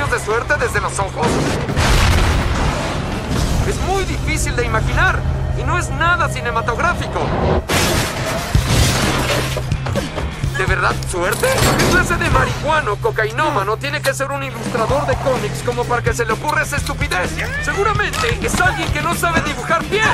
rayos de suerte desde los ojos? Es muy difícil de imaginar y no es nada cinematográfico. ¿De verdad suerte? ¿Qué clase de marihuano cocainómano tiene que ser un ilustrador de cómics como para que se le ocurra esa estupidez? Seguramente es alguien que no sabe dibujar bien.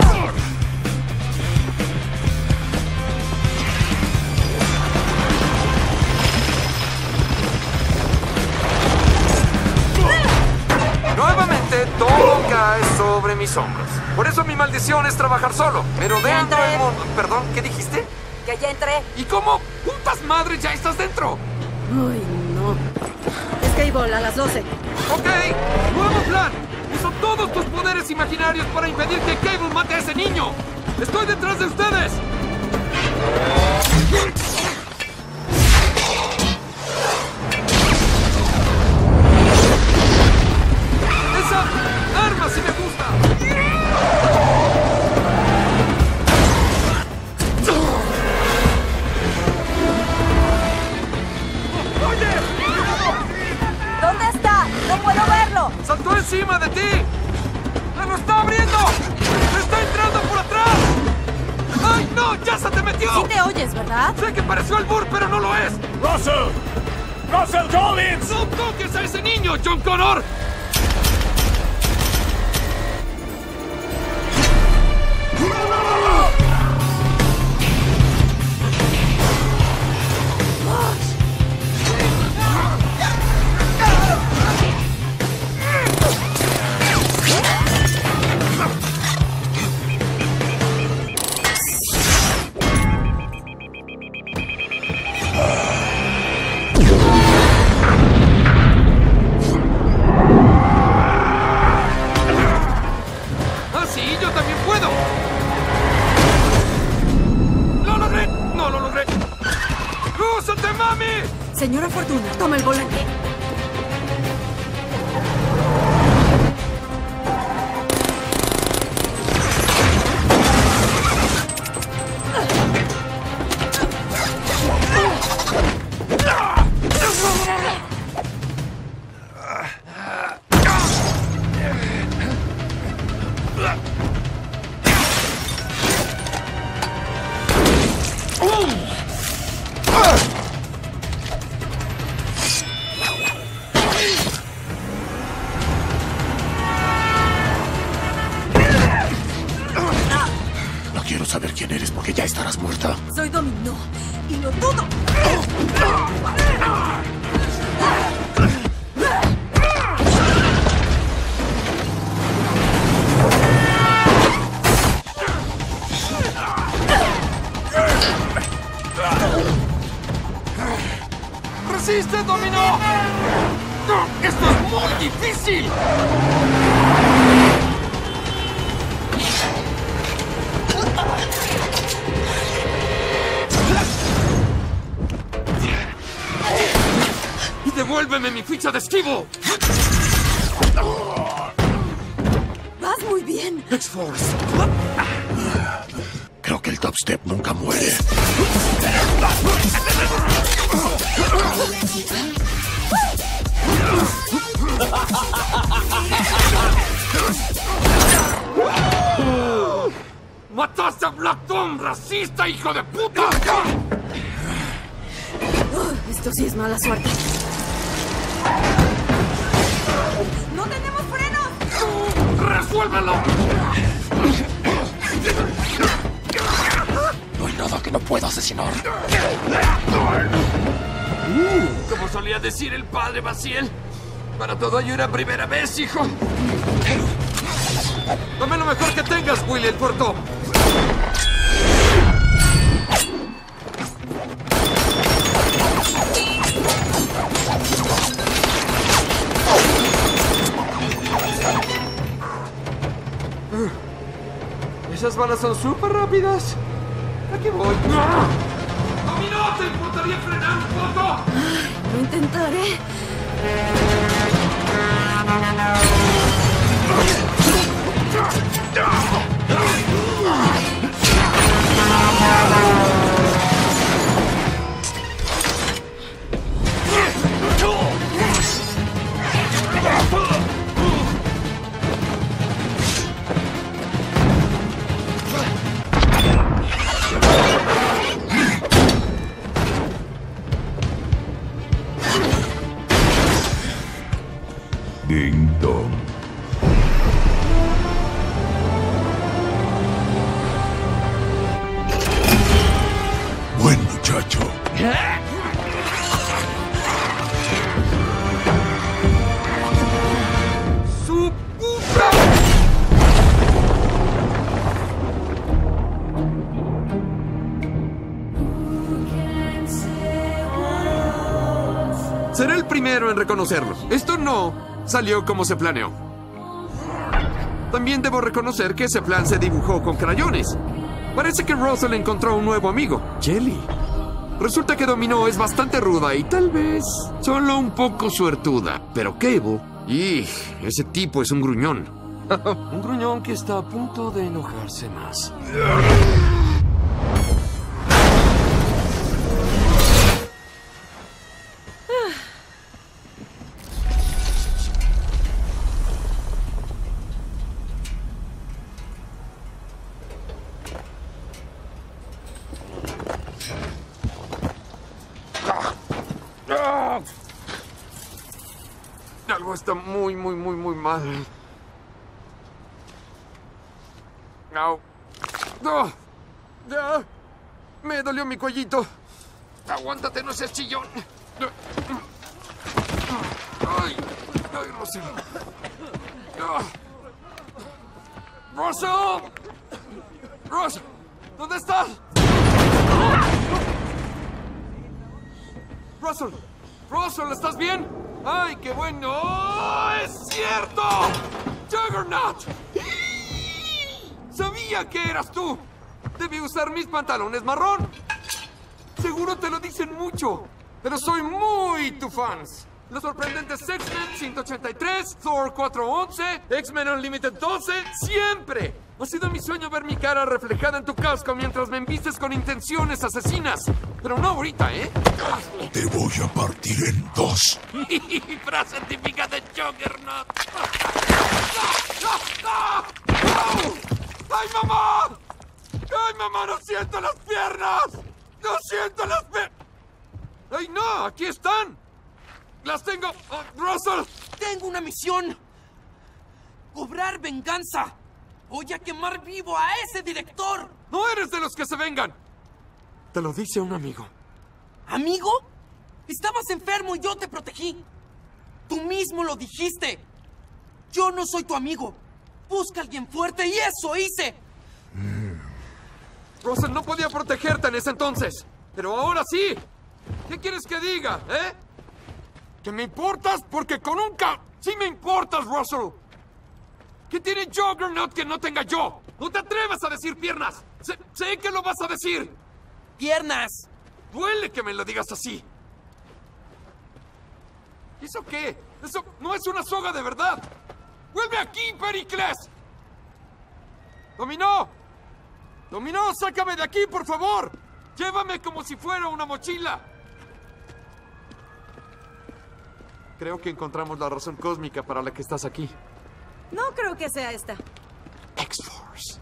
Nuevamente, todo cae sobre mis hombros. Por eso mi maldición es trabajar solo. Pero dentro del mundo... Perdón, ¿qué dijiste? Que ya entré. ¿Y cómo? ¡Putas madres! ¡Ya estás dentro! Uy, no. Cable a las 12. Ok, nuevo plan. Uso todos tus poderes imaginarios para impedir que Cable mate a ese niño. ¡Estoy detrás de ustedes! ¡Esa arma sí me gusta! ¿Dónde está? ¡No puedo verlo! ¡Saltó encima de ti! ¡Me lo está abriendo! ¡Me está entrando por atrás! ¡Ay, no! ¡Ya se te metió! Sí te oyes, ¿verdad? Sé que pareció albur, pero no lo es. ¡Russell! ¡Russell Collins! ¡No toques a ese niño, John Connor! ¡Ah, sí! ¡Yo también puedo! ¡Lo logré! ¡No lo logré! ¡Úsate, mami! Señora Fortuna, toma el volante. No quiero saber quién eres porque ya estarás muerta. Soy Dominó y lo dudo. ¡Resiste, Dominó! ¡No! ¡Esto es muy difícil! ¡Y devuélveme mi ficha de esquivo! Vas muy bien. X-Force. Creo que el dubstep nunca muere. ¡Mataste a Black Tom, racista, hijo de puta! Esto sí es mala suerte. ¡No tenemos frenos! ¡Resuélvelo! No hay nada que no pueda asesinar. Como solía decir el padre Baciel, para todo hay una primera vez, hijo. Tome lo mejor que tengas, Willy el Puerto. Esas balas son súper rápidas. Aquí voy. ¡Dominó! ¿Te importaría frenar un poco? Lo intentaré. Ding dong. Buen muchacho. ¡Su puta! Seré el primero en reconocerlo. Esto no salió como se planeó. También debo reconocer que ese plan se dibujó con crayones. Parece que Russell encontró un nuevo amigo, Jelly. Resulta que Dominó es bastante ruda y tal vez solo un poco suertuda. Pero Cable, ese tipo es un gruñón. Un gruñón que está a punto de enojarse más. Algo está muy mal. Au. ¡No! ¡Ya! Me dolió mi cuellito. Aguántate, no seas chillón. ¡Ay! ¡Ay, Russell! ¡Russell! ¡Russell! ¿Dónde estás? ¡Russell! ¡Russell! ¿Estás bien? ¡Ay, qué bueno! ¡Oh, es cierto! ¡Juggernaut! ¡Sabía que eras tú! Debí usar mis pantalones marrón. Seguro te lo dicen mucho, pero soy muy tu fans. Los sorprendentes X-Men 183, Thor 411, X-Men Unlimited 12, ¡siempre! Ha sido mi sueño ver mi cara reflejada en tu casco mientras me embistes con intenciones asesinas. Pero no ahorita, ¿eh? Te voy a partir en dos. Frase típica de Juggernaut. ¡Ay, mamá! ¡Ay, mamá! ¡No siento las piernas! ¡No siento las piernas! ¡Ay, no! ¡Aquí están! ¡Las tengo! ¡Russell! ¡Tengo una misión! ¡Cobrar venganza! ¡Voy a quemar vivo a ese director! ¡No eres de los que se vengan! Te lo dice un amigo. ¿Amigo? Estabas enfermo y yo te protegí. Tú mismo lo dijiste. Yo no soy tu amigo. Busca a alguien fuerte y eso hice. Russell no podía protegerte en ese entonces. Pero ahora sí. ¿Qué quieres que diga, eh? ¿Que me importas? Porque con un ¡Sí me importas, Russell! ¿Qué tiene Juggernaut que no tenga yo? ¡No te atrevas a decir piernas! Sé que lo vas a decir. ¡Piernas! Duele que me lo digas así. ¿Eso qué? Eso no es una soga de verdad. ¡Vuelve aquí, Pericles! ¡Dominó! ¡Dominó, sácame de aquí, por favor! ¡Llévame como si fuera una mochila! Creo que encontramos la razón cósmica para la que estás aquí. No creo que sea esta. X-Force.